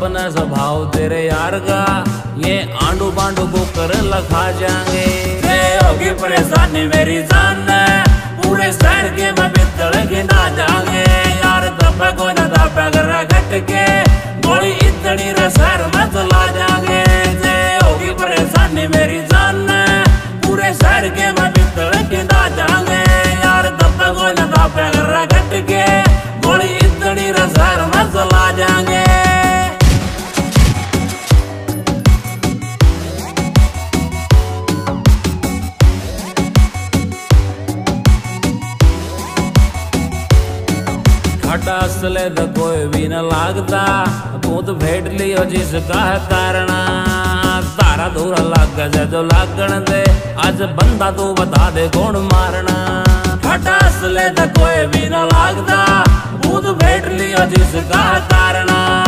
अपना स्वभाव तेरे यार का, ये आंडू बांडू को कर लखा जाएंगे। होगी परेशानी मेरी जान पूरे शहर के मैं बितड़ के ना जाएंगे। यार दबा को ना दबा कर घट के गोली इतनी शहर में चला जाएंगे। होगी परेशानी मेरी जान पूरे शहर के मैं बितड़ के ना जाएंगे। यार दबा को ना दबा कर घट के गोली इतनी शहर में चला जाएंगे। खटा असले तो कोई भी न लागता, तू तो भेट लियो जिसका है कारण। तारा दूरा लाग जा जो लागण दे, आज बंदा तू बता दे कौन मारना। खटा असले तो कोई भी न लागता, तू तो भेट लियो जिसका है कारण।